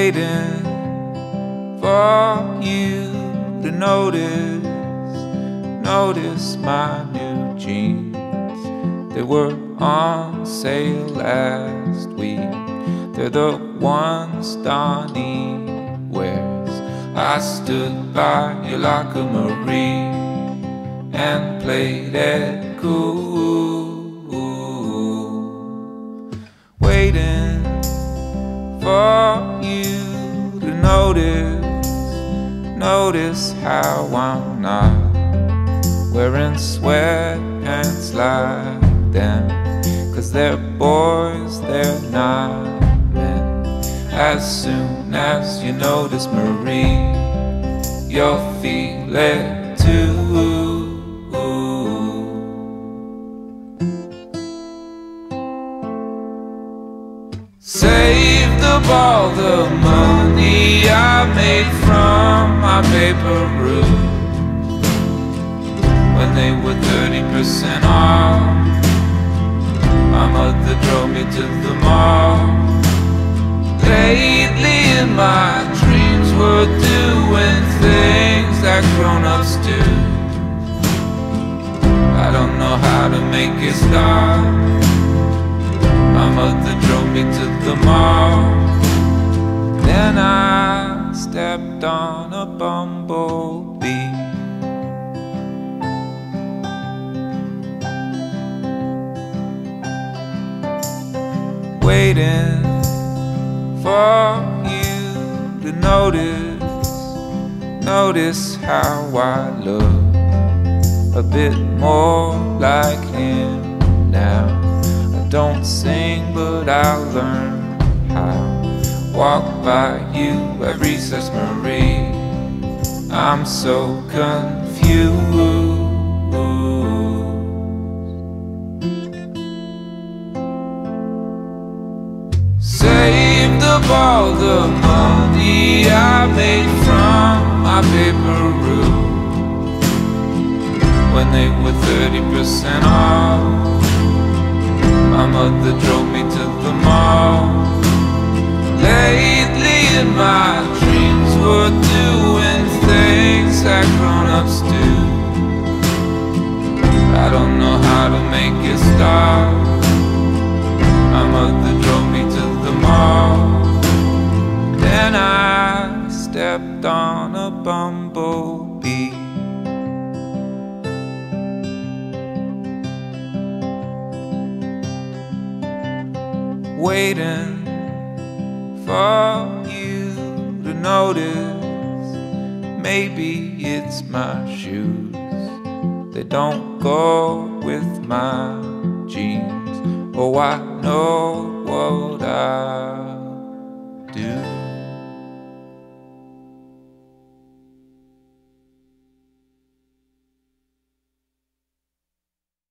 waiting for you to notice my new jeans. They were on sale last week. They're the ones Donnie wears. I stood by you like a Marie and played it cool, waiting for you to notice how I'm not wearing sweatpants like them, 'cause they're boys, they're not men. As soon as you notice Marie, you'll feel it too. Saved up all the money I made from my paper route when they were 30% off. My mother drove me to the mall. Lately in my dreams we're doing things that grown-ups do. I don't know how to make it stop. My mother drove me to the mall. Then I stepped on a bumblebee. Waiting for you to notice how I look a bit more like him now. I don't sing, but I'll learn how. Walk by you at recess, Marie. I'm so confused. Saved up all the money I made from my paper route when they were 30% off. My mother drove me to the mall. Lately in my dreams we're doing things that grown-ups do. I don't know how to make it stop. My mother drove me to the mall. Then I stepped on a bumblebee. Waiting for you to notice. Maybe it's my shoes, they don't go with my jeans. Oh, I know what I do.